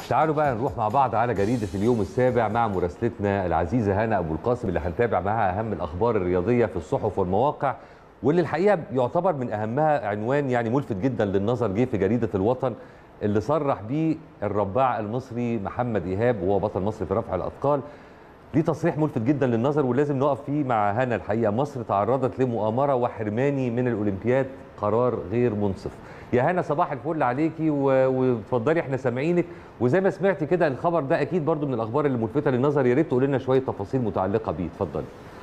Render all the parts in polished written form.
تعالوا بقى نروح مع بعض على جريدة اليوم السابع مع مراسلتنا العزيزة هنا أبو القاسم اللي هنتابع معاها أهم الأخبار الرياضية في الصحف والمواقع، واللي الحقيقة يعتبر من أهمها عنوان يعني ملفت جدا للنظر جه في جريدة الوطن اللي صرح بيه الرباع المصري محمد إيهاب وهو بطل مصر في رفع الأثقال. ليه تصريح ملفت جدا للنظر ولازم نقف فيه مع هنا. الحقيقة مصر تعرضت لمؤامرة وحرماني من الأولمبياد، قرار غير منصف. يا هنا صباح الفل عليكي وتفضلي احنا سامعينك، وزي ما سمعتي كده الخبر ده اكيد برضو من الاخبار اللي ملفته للنظر، يا ريت تقولي لنا شويه تفاصيل متعلقه بيه. اتفضلي.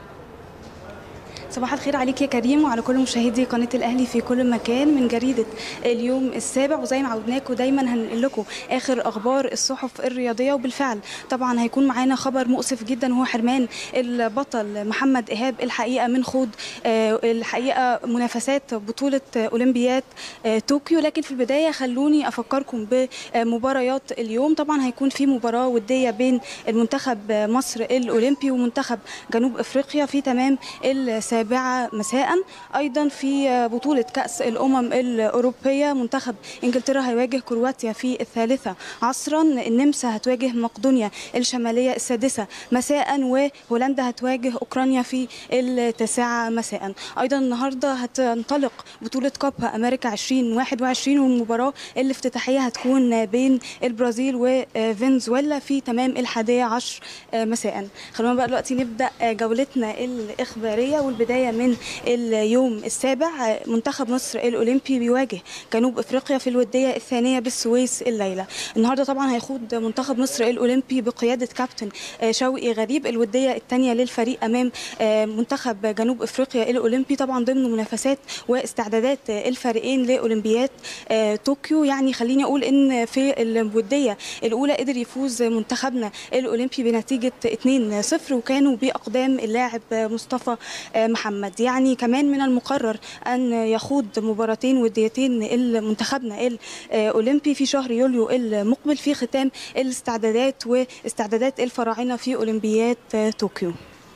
صباح الخير عليك يا كريم وعلى كل مشاهدي قناة الأهلي في كل مكان من جريدة اليوم السابع، وزي ما عودناكم دايما هنقل لكم آخر أخبار الصحف الرياضية. وبالفعل طبعا هيكون معانا خبر مؤسف جدا هو حرمان البطل محمد إيهاب الحقيقة من خوض الحقيقة منافسات بطولة أولمبياد طوكيو. لكن في البداية خلوني أفكركم بمباريات اليوم. طبعا هيكون في مباراة ودية بين المنتخب مصر الأولمبي ومنتخب جنوب أفريقيا في تمام السابعة مساء. ايضا في بطوله كاس الامم الاوروبيه منتخب انجلترا هيواجه كرواتيا في الثالثه عصرا، النمسا هتواجه مقدونيا الشماليه السادسه مساء، وهولندا هتواجه اوكرانيا في التاسعه مساء. ايضا النهارده هتنطلق بطوله كوبا امريكا 2021 والمباراه الافتتاحيه هتكون بين البرازيل وفنزويلا في تمام الحادية عشر مساء. خلونا بقى دلوقتي نبدا جولتنا الاخباريه، والبدايه من اليوم السابع منتخب مصر الأولمبي بيواجه جنوب أفريقيا في الودية الثانية بالسويس الليلة. النهاردة طبعا هيخوض منتخب مصر الأولمبي بقيادة كابتن شوقي غريب الودية الثانية للفريق أمام منتخب جنوب أفريقيا الأولمبي، طبعا ضمن منافسات واستعدادات الفريقين لأولمبياد طوكيو. يعني خليني أقول إن في الودية الأولى قدر يفوز منتخبنا الأولمبي بنتيجة 2-0 وكانوا بأقدام اللاعب مصطفى محمد. يعني كمان من المقرر أن يخوض مباراتين وديتين منتخبنا الأولمبي في شهر يوليو المقبل في ختام الاستعدادات واستعدادات الفراعنة في أولمبياد طوكيو.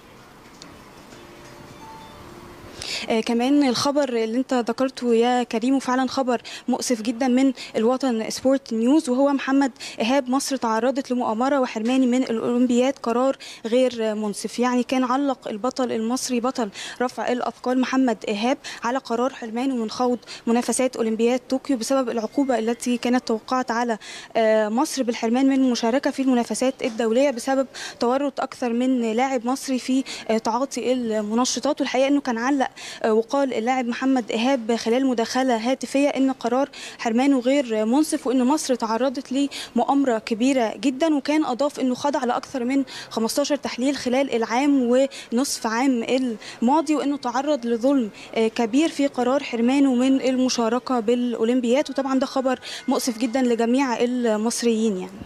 كمان الخبر اللي انت ذكرته يا كريم وفعلا خبر مؤسف جدا من الوطن سبورت نيوز، وهو محمد إيهاب مصر تعرضت لمؤامرة وحرمان من الأولمبياد قرار غير منصف. يعني كان علق البطل المصري بطل رفع الأثقال محمد إيهاب على قرار حرمانه من خوض منافسات أولمبياد طوكيو بسبب العقوبة التي كانت توقعت على مصر بالحرمان من المشاركة في المنافسات الدولية بسبب تورط أكثر من لاعب مصري في تعاطي المنشطات. والحقيقة أنه كان علق وقال اللاعب محمد إيهاب خلال مداخلة هاتفية إن قرار حرمانه غير منصف وإن مصر تعرضت لمؤامرة كبيرة جدا، وكان أضاف إنه خضع لأكثر من 15 تحليل خلال العام ونصف عام الماضي، وإنه تعرض لظلم كبير في قرار حرمانه من المشاركة بالأولمبياد. وطبعا ده خبر مؤسف جدا لجميع المصريين. يعني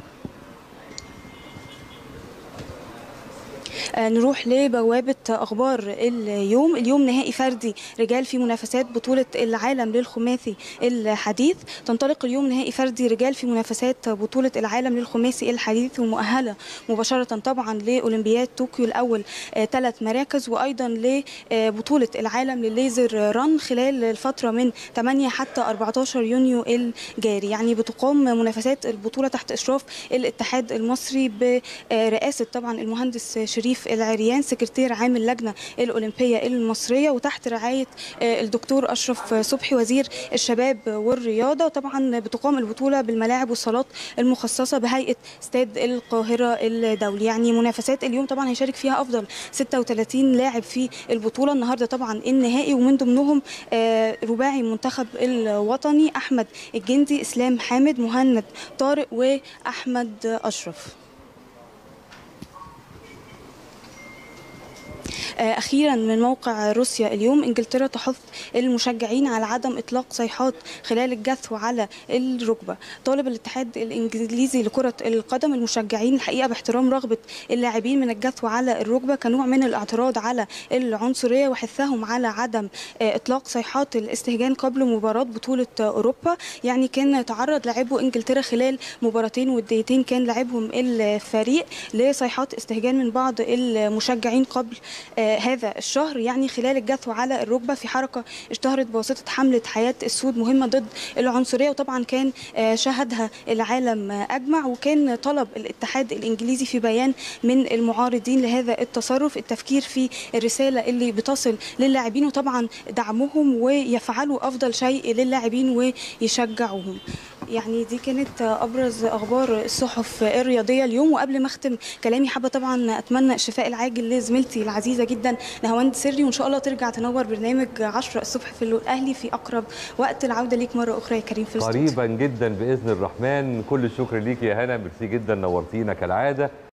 نروح لبوابة أخبار اليوم نهائي فردي رجال في منافسات بطولة العالم للخماسي الحديث. تنطلق اليوم نهائي فردي رجال في منافسات بطولة العالم للخماسي الحديث ومؤهلة مباشرة طبعا لأولمبياد طوكيو الأول 3 مراكز، وأيضا لبطولة العالم للليزر ران خلال الفترة من 8 حتى 14 يونيو الجاري. يعني بتقام منافسات البطولة تحت إشراف الاتحاد المصري برئاسة طبعا المهندس شريف العريان سكرتير عام اللجنة الأولمبية المصرية، وتحت رعاية الدكتور أشرف صبحي وزير الشباب والرياضة. وطبعا بتقام البطولة بالملاعب والصالات المخصصة بهيئة استاد القاهرة الدولي. يعني منافسات اليوم طبعا هيشارك فيها أفضل 36 لاعب في البطولة. النهاردة طبعا النهائي ومن ضمنهم رباعي المنتخب الوطني أحمد الجندي، إسلام حامد، مهند طارق وأحمد أشرف. أخيرا من موقع روسيا اليوم، إنجلترا تحث المشجعين على عدم إطلاق صيحات خلال الجثو على الركبة. طالب الاتحاد الإنجليزي لكرة القدم المشجعين الحقيقة باحترام رغبة اللاعبين من الجثو على الركبة كنوع من الاعتراض على العنصرية، وحثهم على عدم إطلاق صيحات الاستهجان قبل مباراة بطولة أوروبا. يعني كان تعرض لاعبو إنجلترا خلال مباراتين وديتين كان لاعبهم الفريق لصيحات استهجان من بعض المشجعين قبل هذا الشهر، يعني خلال الجثو على الركبه في حركه اشتهرت بواسطه حمله حياه السود، مهمه ضد العنصريه، وطبعا كان شهدها العالم اجمع. وكان طلب الاتحاد الانجليزي في بيان من المعارضين لهذا التصرف التفكير في الرساله اللي بتصل للاعبين، وطبعا دعمهم ويفعلوا افضل شيء للاعبين ويشجعوهم. يعني دي كانت ابرز اخبار الصحف الرياضيه اليوم. وقبل ما اختم كلامي حابه طبعا اتمنى الشفاء العاجل لزميلتي العزيزه جدا نهاوند سري، وان شاء الله ترجع تنور برنامج 10 الصبح في الاهلي في اقرب وقت. العوده ليك مره اخرى يا كريم في الاستوديو قريبا جدا باذن الرحمن. كل الشكر ليك يا هنا، ميرسي جدا، نورتينا كالعاده.